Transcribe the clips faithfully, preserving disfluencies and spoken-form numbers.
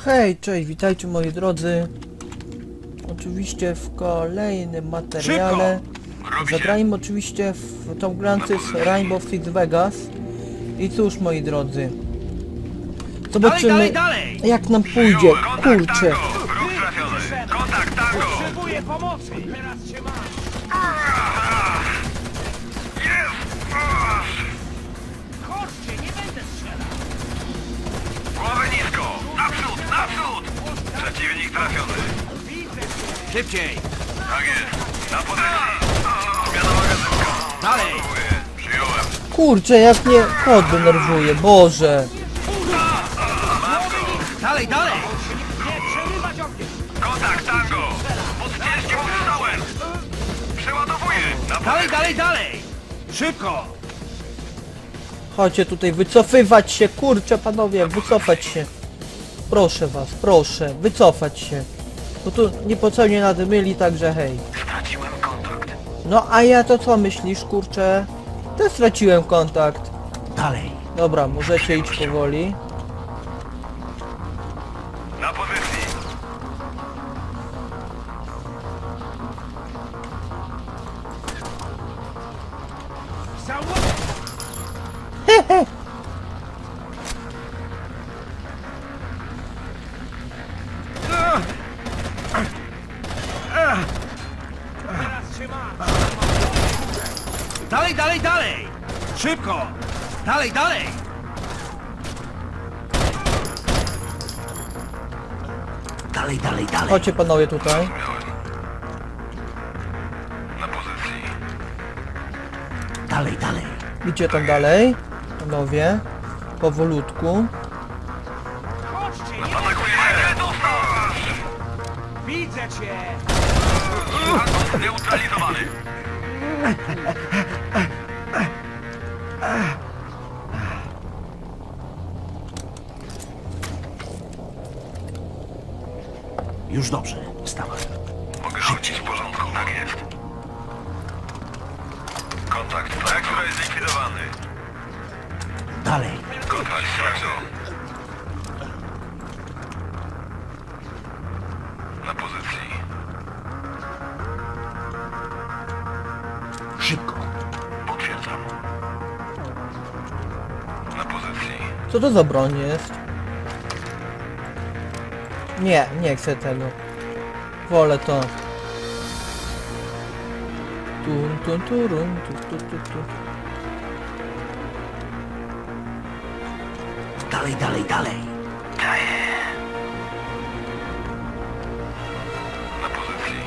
Hej, cześć, witajcie moi drodzy. Oczywiście w kolejnym materiale. Zagrajmy oczywiście w Tom Clancy's Rainbow Six Vegas. I cóż moi drodzy, zobaczymy dalej, dalej, dalej. jak nam pójdzie, kurczę. Kontakt, tango! Potrzebuję pomocy! Teraz cię mam! Chodźcie, nie będę strzelał! Głowę nisko! Naprzód, naprzód! Przeciwnik trafiony. Szybciej! Tak jest. Na pozycji. Zmiana magazynka. Dalej! Przyjąłem. Kurczę, jak mnie kot denerwuje, Boże. Dalej, dalej! Nie przerywać ognia! Kontakt, tango! Pod ciężkim strzałem! Przeładowuję. Na Dalej, pozycji. dalej, dalej! Szybko! Chodźcie tutaj, wycofywać się, kurczę panowie, wycofać się. Proszę was, proszę, wycofać się. Bo tu niepotrzebnie nadmyli, także hej. Straciłem kontakt. No a ja to co myślisz, kurczę? Też straciłem kontakt. Dalej! Dobra, możecie iść powoli. Na pozycji. Założę! Teraz cię mam! Dalej, dalej, dalej! Szybko! Dalej, dalej! Dalej, dalej, dalej! Chodźcie panowie tutaj. Na pozycji. Dalej, dalej! Idźcie tam dalej. Panowie. Powolutku. Chodźcie, nie Atakuję. Dostarz! widzę cię! Neutralizowany. Już dobrze, wstawaj. Mogę chodzić w porządku. Tak jest. Kontakt. Reaktor jest zlikwidowany. Dalej! Kontakt. Reaktor. Na pozycji. Szybko! Potwierdzam. Na pozycji. Co to za broń jest? Nie, nie chcę tego. Wolę to. Tun, tun, turun, tu, tu, tu, tu. Dalej, dalej, dalej! Na pozycji.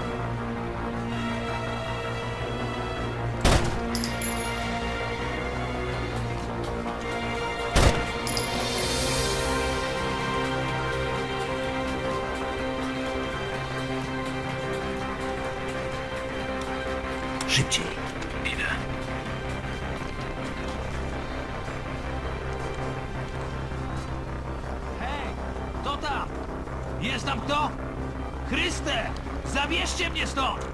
Szybciej! Idę. Hej! Kto tam? Jest tam kto? Chryste! Zabierzcie mnie stąd!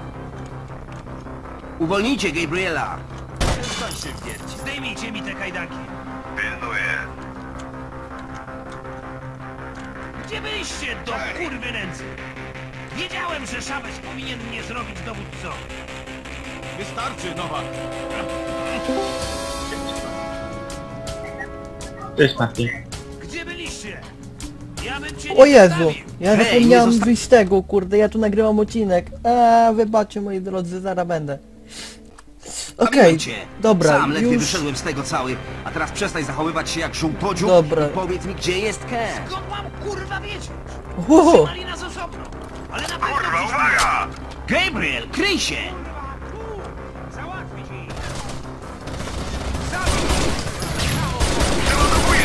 Uwolnijcie Gabriela! Przestań się wierć. Zdejmijcie mi te kajdanki. Pilnuję. Gdzie byliście, do kurwy nędzy? Wiedziałem, że Szabes powinien mnie zrobić dowódcą. Wystarczy, Nowak. Cześć Mati. Gdzie byliście? Ja bym cię O nie Jezu, zostawił. ja Hej, zapomniałem nie zosta- wyjść z tego, kurde, ja tu nagrywam odcinek. Eee, wybaczcie moi drodzy, zaraz będę. Okej, Pamiętam cię. dobra, Sam ledwie już... wyszedłem z tego cały, a teraz przestań zachowywać się jak żółtodziób Dobra. i powiedz mi, gdzie jest Ken. Skąd mam kurwa wiedzieć? Uhu. Trzymali nas osobno. Ale na pewno Kurwa, gdzieś uwaga! Gabriel, kryj się! załatwić ich. Przeładowuję.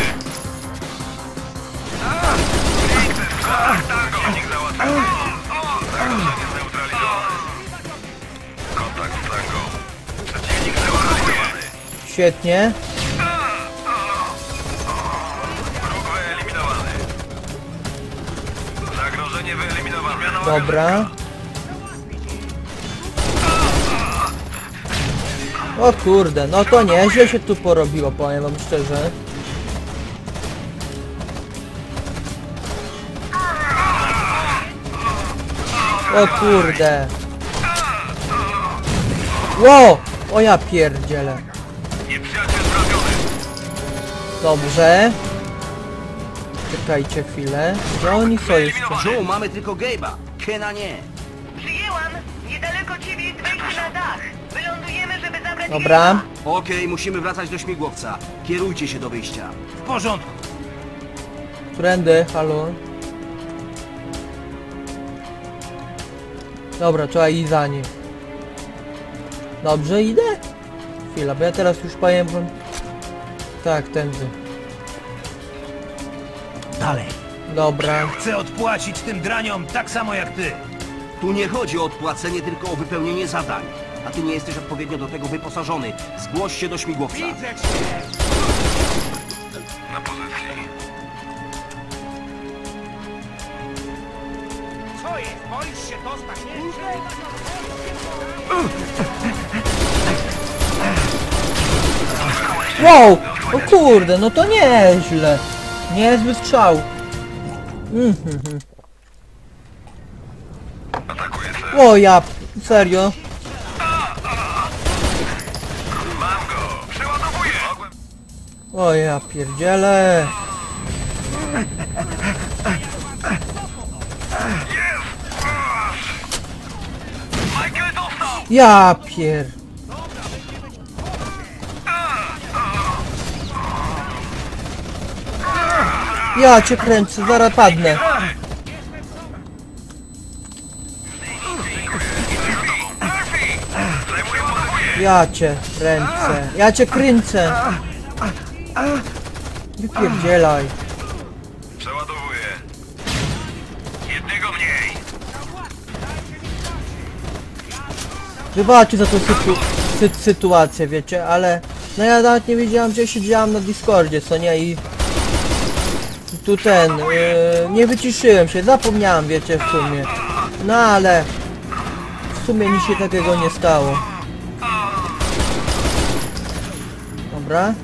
Piękny kontakt, tango. Nikt załatwiony. Zagrożenie zneutralizowane. Kontakt, tango. Przeciwnik zneutralizowany. Świetnie. Wróg wyeliminowany. Zagrożenie wyeliminowane. Zmiana Dobra. O kurde, no to nieźle się tu porobiło, powiem wam szczerze. O kurde. Ło! O ja pierdzielę. Nieprzyjaciel trafiony. Dobrze. Czekajcie chwilę. Gdzie oni są jeszcze? Joe, mamy tylko Gabe'a. Kena nie. Przyjęłam! Niedaleko ciebie jest wejście na dach. Wylądujemy, żeby zabrać Dobra. Okej, musimy wracać do śmigłowca. Kierujcie się do wyjścia. W porządku. Trendy, halo. Dobra, trzeba iść za nim. Dobrze, idę? Chwila, bo ja teraz już pamiętam. Tak, tędy. Dalej. Dobra. Chcę odpłacić tym draniom tak samo jak ty. Tu nie chodzi o odpłacenie, tylko o wypełnienie zadań. A ty nie jesteś odpowiednio do tego wyposażony. Zgłoś się do śmigłowca. Na pozycji. Co jest? Boisz się dostać? Wow! O kurde, no to nieźle. Niezły strzał. Mhm. Atakuje cel. O ja, serio? Mam go. Przeładowuję. Mogłem... O ja pierdzielę. Michael dostał. Ja pier... Ja cię kręcę, zaraz padnę. Zajmuję pozycję. Ja cię kręcę. Ja cię kręcę. Wypierdzielaj. Przeładowuję. Jednego mniej. Wybaczcie za tą sytu sy sytuację, wiecie, ale... No ja nawet nie wiedziałam, gdzie siedziałam na Discordzie, co nie, i... i tu ten... Yy, nie wyciszyłem się, zapomniałem, wiecie, w sumie. No ale... W sumie nic się takiego nie stało. Dobra.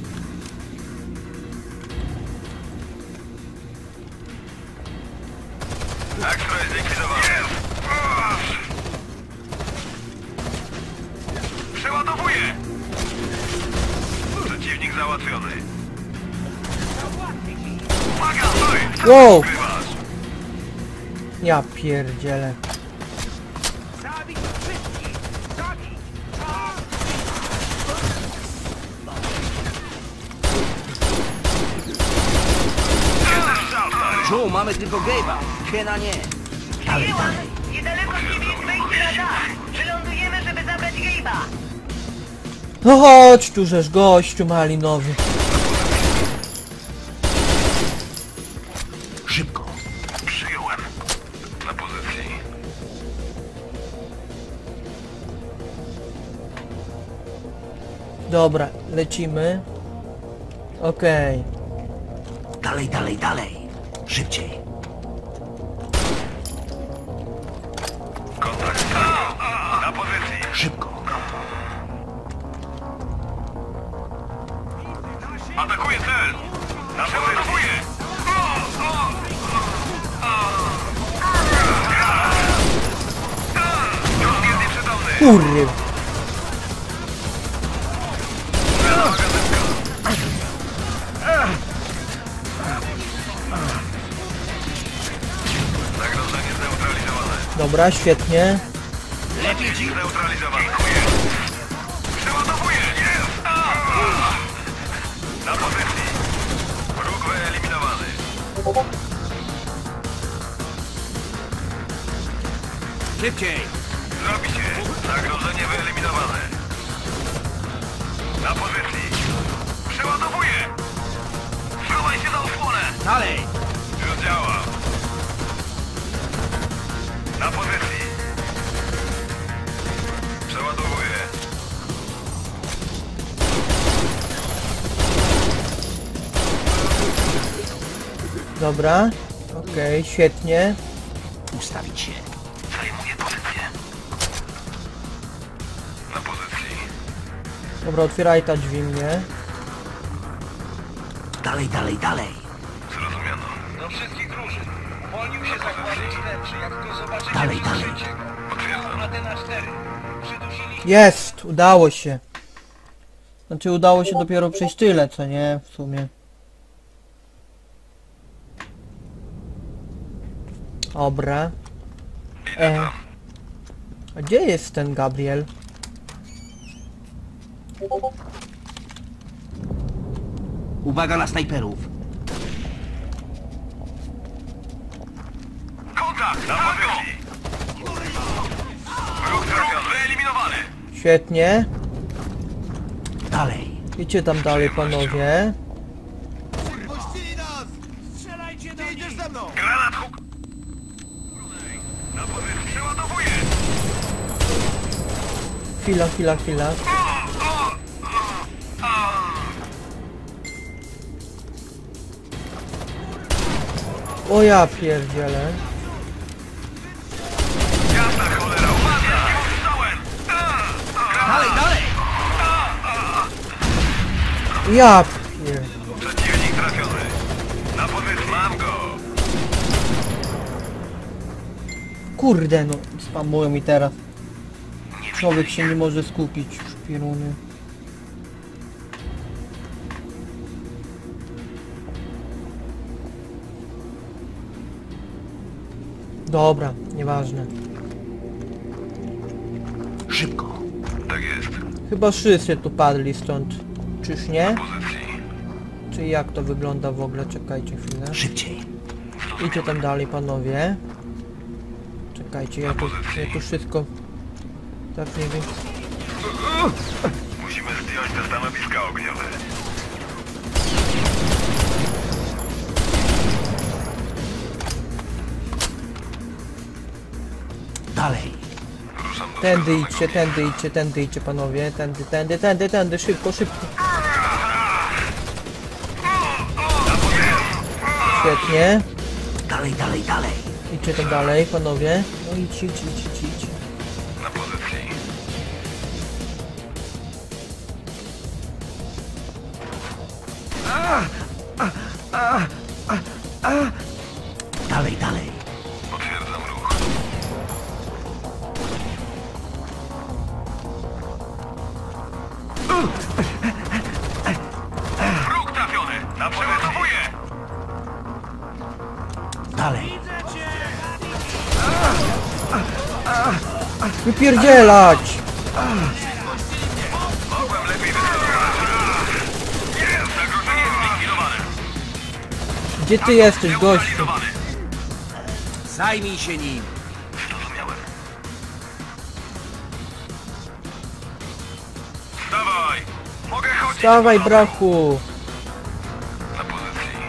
Ekstra jest zlikwidowany. Przeładowuję. Przeciwnik załatwiony. Uwaga, stój! Wow! Wygrywasz. Ja pierdzielę. Joe, mamy tylko Gabe'a. Kena nie. Przyjęłam! Niedaleko ciebie jest wejście na dach. Wylądujemy, żeby zabrać Gabe'a. No chodź tu, żeż gościu malinowy. Szybko. Przyjąłem. Na pozycji. Dobra, lecimy. Okej. Dalej, dalej, dalej. Szybciej. Kontakt. Na pozycji. Szybko. Atakuję cel. Na Przeładowuję. Już jest nieprzytomny. Kurry. Zagrożenie zneutralizowane. Dobra, świetnie. Lepiej ci. Zneutralizowany. Dziękuję. Przeładowuję. Jest. Na pozycji. Wróg wyeliminowany. Szybciej. Zrobi się. Zagrożenie wyeliminowane. Na pozycji. Przeładowuję. Schowaj się za osłonę. Dalej. Już działa. Na pozycji. Przeładowuję. Dobra. Okej, świetnie. Ustawić się. Zajmuję pozycję. Na pozycji. Dobra, otwieraj ta drzwi mnie. Dalej, dalej, dalej. Zrozumiano. Do wszystkich drużyn. Uwolnił się zakładu śledczy. Jak go zobaczycie, Dalej, dalej. przyszycie go. Potwierdzam. Athena cztery. Przydusili... Jest! Udało się. Znaczy udało się dopiero przejść tyle, co nie? W sumie. Dobra. E. A gdzie jest ten Gabriel? Uwaga na snajperów. Kontakt! Na pozycji! Wróg trafiony. Wyeliminowany. Świetnie. Dalej. Idźcie tam dalej, panowie. Strzelajcie do nich! Granat huk... Na pozycji. Przeładowuję. Chwila, chwila, chwila. O ja pierdzielę. Jasna cholera, uwaga! Strzałem! Dalej, dalej. Ja pier... Przeciwnik trafiony. Na pozycji. Mam go. Kurde no, spamują mi teraz. Człowiek się nie może skupić, szpiruny. Dobra, nieważne. Szybko. Tak jest. Chyba wszyscy tu padli stąd. Czyż nie? Pozycji. Czy jak to wygląda w ogóle? Czekajcie chwilę. Szybciej. Idźcie tam dalej, panowie. Czekajcie, ja tu, ja tu wszystko... Tak nie wiem. Musimy zdjąć te stanowiska ogniowe. Dalej. Ruszam do Tędy stanowiska. idźcie, tędy idźcie, tędy idźcie, panowie. Tędy, tędy, tędy, tędy, szybko, szybko. Świetnie. Dalej, dalej, dalej. Idźcie tam dalej, panowie. No idź, idź, idź, idź, idź. Na pozycji. Dalej, dalej. Potwierdzam ruch. Wróg trafiony! Na przeładowuję! Dalej. Wypierdzielać! Mogłem lepiej wystosować. Jest! Zagrożenie zlikwidowane! Gdzie ty jesteś, gościu? Zlikwidowany. Zajmij się nim. Zrozumiałem. Dawaj! Mogę chodzić! Wstawaj, brachu! Na pozycji.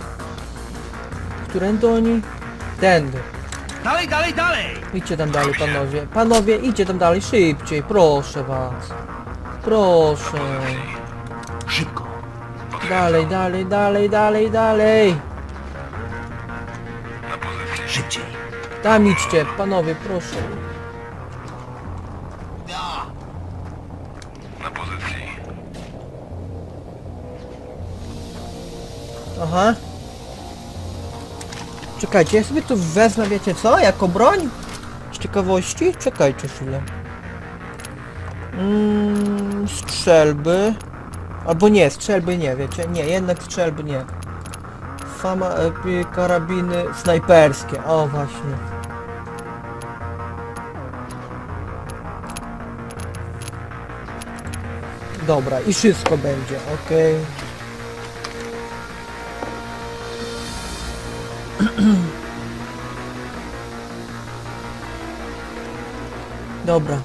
Którędy oni? Tędy. Dalej, dalej, dalej. Idźcie tam dalej, panowie. Panowie, idźcie tam dalej, szybciej, proszę was. Proszę. Szybko. Dalej, dalej, dalej, dalej, dalej. Na pozycji. Szybciej. Tam idźcie, panowie, proszę. Na pozycji. Aha. Czekajcie, ja sobie tu wezmę, wiecie co, jako broń? Z ciekawości? Czekajcie chwilę. Mm, strzelby. Albo nie, strzelby nie, wiecie? Nie, jednak strzelby nie. Fama, epi, karabiny snajperskie. O, właśnie. Dobra, i wszystko będzie, okej. Dobra.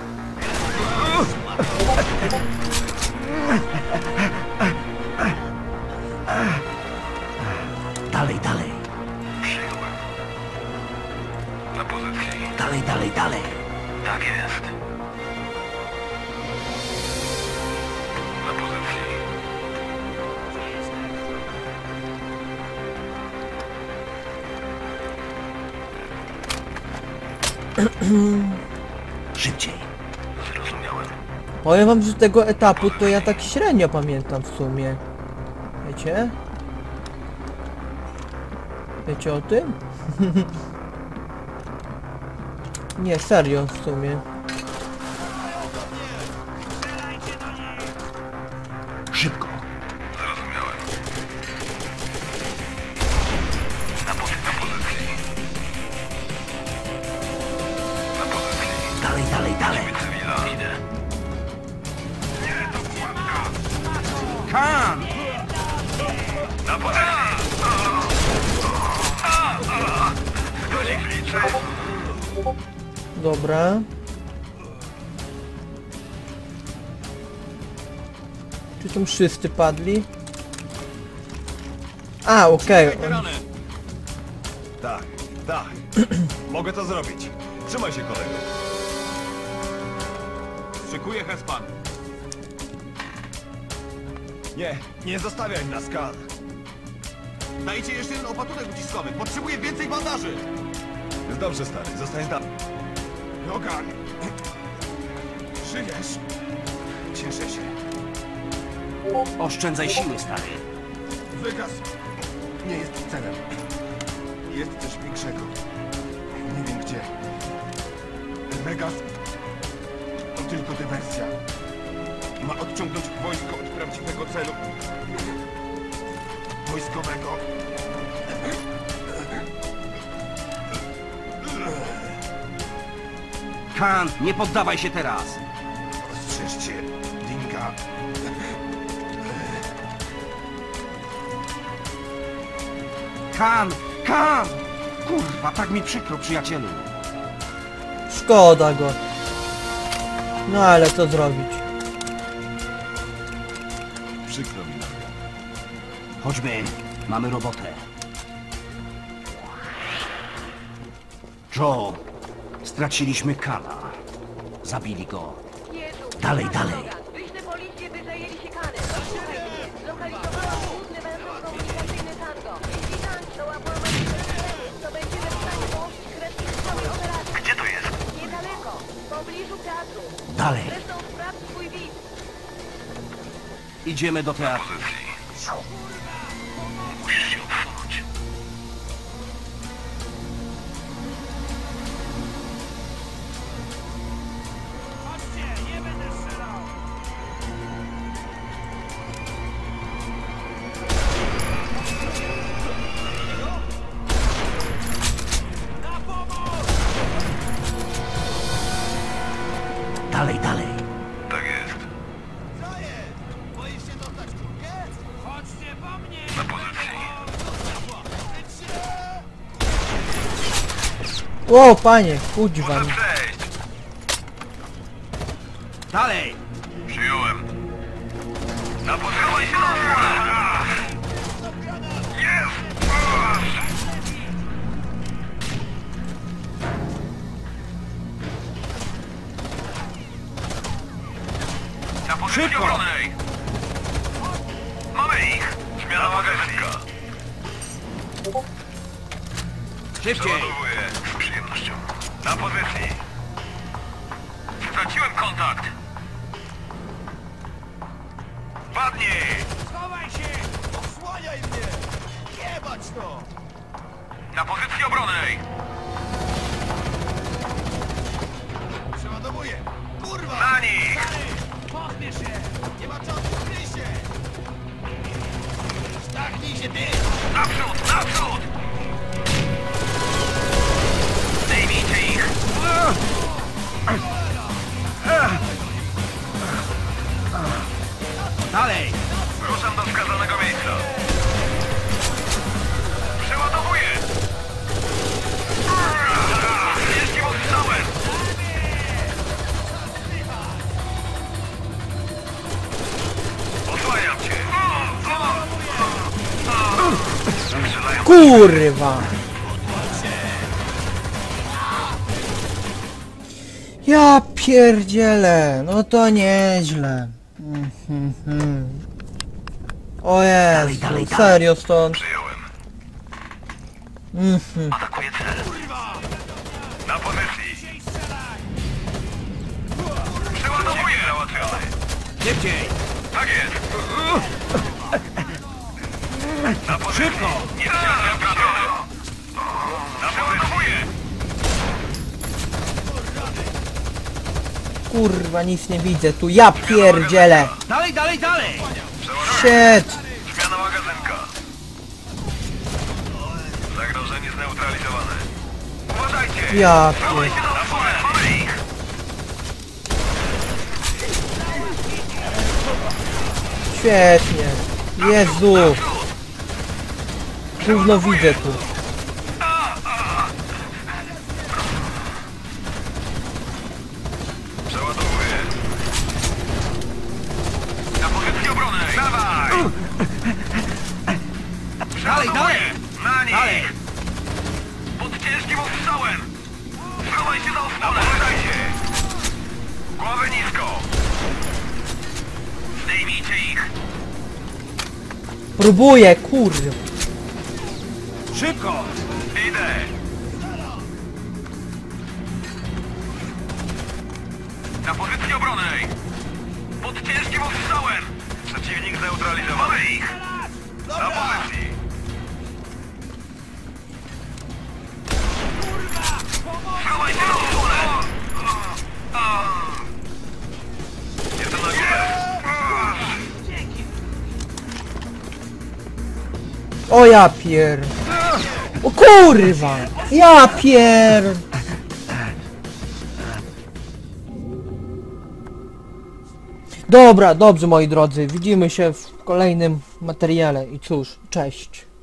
Dalej, dalej. Przyjąłem. Na pozycji. Dalej, dalej, dalej. Tak jest. Na pozycji. Szybciej. Zrozumiałem. Powiem wam, że tego etapu to ja tak średnio pamiętam w sumie. Wiecie? Wiecie o tym? Nie, serio w sumie. Szybko. Zrozumiałem. Na pozycji. Na pozycji. Na pozycji. Dalej, dalej, dalej. Cywila. Idę. Nie, to pułapka. Kan! Na pozycji. Guzik liczy. Dobra. Czy są wszyscy padli? A, okej. Rany. Tak, tak. Mogę to zrobić. Trzymaj się, kolego. Szykuję Hespan. Nie, nie zostawiaj nas, Kal. Dajcie jeszcze jeden opatunek uciskowy. Potrzebuję więcej bandaży. Jest dobrze, stary. Zostań tam. Logan. Żyjesz. Cieszę się. Oszczędzaj siły, stary. Wygas nie jest celem. Jest coś większego. Nie wiem gdzie. Vegas to tylko dywersja. Ma odciągnąć wojsko od prawdziwego celu. Wojskowego. Kan, nie poddawaj się teraz. Ostrzeżcie Dinga. Kan! Kan! Kurwa, tak mi przykro, przyjacielu. Szkoda go. No ale co zrobić? Przykro mi, Logan. Chodźmy, mamy robotę. Joe, straciliśmy Kana. Zabili go. Jezu, Dalej, dalej. wyślę policję, by zajęli się Kanem. Zlokalizowałam główny węzeł komunikacyjny Tango. Jeśli tank dołapała to będziemy w stanie połączyć kreski z całej operacji. Gdzie to jest? Niedaleko, w pobliżu teatru. Dalej. Zresztą sprawdź swój widz. Idziemy do teatru. Pozycji. Musisz się odsunąć. Chodźcie, nie będę strzelał! Na pomoc! Dalej, dalej. Tak jest. Chodźcie po mnie! Na pozycji. O, panie, kuźwa. Muszę przejść. Dalej! Przyjąłem. Na pozycji się na Jest! Na pozycji Szybko! obronnej. Mamy ich. Zmiana magazynka. Szybciej! Przeładowuję z przyjemnością. Na pozycji. Straciłem kontakt. Padnij! Schowaj się! Osłaniaj mnie! Jebać to! Na pozycji obronnej. Przeładowuję! Kurwa! Na nich! Pochnie się! Nie ma czasu, kryj się! Stachnij się, ty! Naprzód! Naprzód! Zdejmijcie ich! Dalej! Ruszam do wskazanego miejsca. Przeładowuję! Wielkim ostrzałem! Osłaniam cię! Strzelają. Kurwa. Ja pierdzielę, no to nieźle. Mhm, mhm. O Dalej, Jezu, dalej, dalej. serio stąd. Przyjąłem. Mhm. Atakuję cel. Na pozycji. Przeładowuję! Załatwiony. Szybciej! Tak jest. Na pozycji. Szybko! Nie strzelam trafiony. kurwa, nic nie widzę tu, ja pierdzielę! Dalej, dalej, dalej! Shit! Zmiana magazynka. Zagrożenie zneutralizowane. Uważajcie! Ja pier... Chowajcie na osłonę! Mamy ich! Świetnie! Jezu! Gówno widzę tu. Przeładowuję. Na pozycję obronnej! Dawaj! Dalej, dalej! Na nich! Dalej! Pod ciężkim ostrzałem! Schowaj się za osłonę! Uważajcie! Głowę nisko! Zdejmijcie ich! Próbuję, kurwa. Szybko! Idę! Na pozycję obronnej! Pod ciężkim ostrzałem! Przeciwnik zneutralizowany! Mamy ich! Na pozycji! Schowaj się na osłonę! Jestem na górze! O ja pier... O kurwa! Ja pier... Dobra, dobrze moi drodzy, widzimy się w kolejnym materiale i cóż, cześć.